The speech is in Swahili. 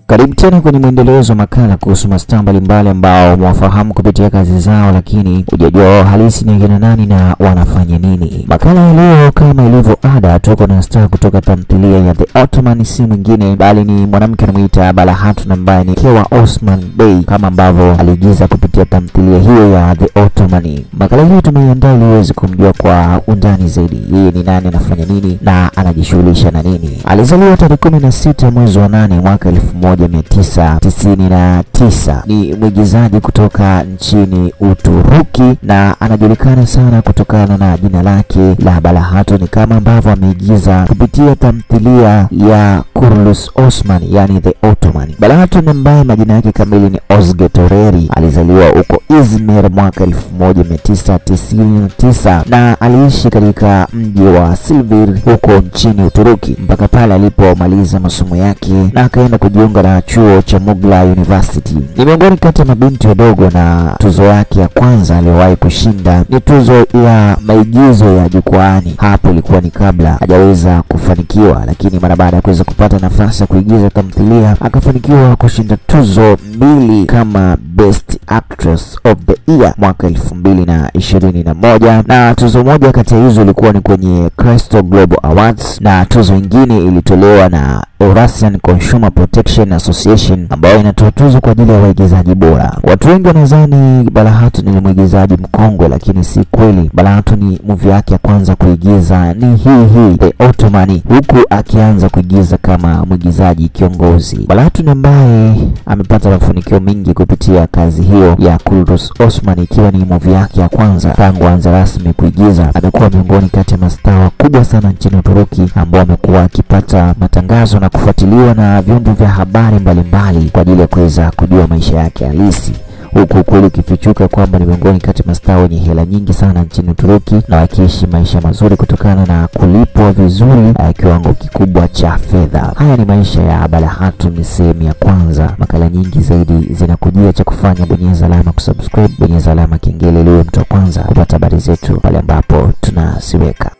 Karibu tena kwenye mwendelezo makala kuhusu mastaa mbalimbali ambao mwafahamu kupitia kazi zao, lakini hujajua wao halisi ni kina nani na wanafanya nini. Makala ya leo kama ilivyo ada, tuko na star kutoka tamthilia ya The Ottoman, si mwingine bali ni mwanamke anamuita Bala hatun ambaye ni mke wa Osman Bey, kama ambavyo aliigiza kupitia tamthilia hiyo ya The Ottoman. Makala hii tumeiandaa ili uweze kumjua kwa undani zaidi yeye ni nani, anafanya nini na anajishughulisha na nini. Alizaliwa tarehe 16 mwezi wa 8 mwaka 1999. Ni mwigizaji kutoka nchini Uturuki na anajulikana sana kutokana na jina lake la Bala hatun, kama ambavyo ameigiza kupitia tamthilia ya Kurulus Osman, yani The Ottoman. Bala hatun ambaye majina yake kamili ni Özge Toreri alizaliwa huko Izmir mwaka 1999 na aliishi katika mji wa Silivri huko nchini Uturuki mpaka pale alipomaliza masomo yake na akaenda kujiunga na chuo cha Mugla University. Ni miongoni kati ya mabinti wadogo, na tuzo yake ya kwanza aliyowahi kushinda ni tuzo ya maigizo ya jukwaani. Hapo ilikuwa ni kabla hajaweza kufanikiwa, lakini mara baada ya kuweza kupata nafasi ya kuigiza tamthilia akafanikiwa kushinda tuzo 2 kama Best Actress of the Year mwaka 2021, na tuzo moja kati ya hizo ilikuwa ni kwenye Crystal Global Awards, na tuzo nyingine ilitolewa na Eurasian Consumer Protection Association ambayo inatoa tuzo kwa ajili ya waigizaji bora. Watu wengi wanadhani Bala hatun ni mwigizaji mkongwe, lakini si kweli. Bala hatun movie yake ya kwanza kuigiza ni hii The Ottoman, huku akianza kuigiza kama mwigizaji kiongozi. Bala hatun ambaye amepata mafanikio mengi kupitia kazi hiyo ya Kurulus Osman, ikiwa ni movie yake ya kwanza tangu anza rasmi kuigiza, amekuwa miongoni kati ya mastaa wakubwa sana nchini Uturuki ambao amekuwa akipata matangazo na kufuatiliwa na vyombo vya habari mbalimbali kwa ajili ya kuweza kujua maisha yake halisi, huku kweli kifichuka kwamba ni miongoni kati ya mastaa wenye hela nyingi sana nchini Uturuki na wakiishi maisha mazuri kutokana na kulipwa vizuri kiwango kikubwa cha fedha. Haya ni maisha ya Bala hatun sehemu ya kwanza. Makala nyingi zaidi zinakujia, cha kufanya bonyeza alama kusubscribe, bonyeza alama kengele ili uwe mtu wa kwanza kupata habari zetu pale ambapo tunasiweka.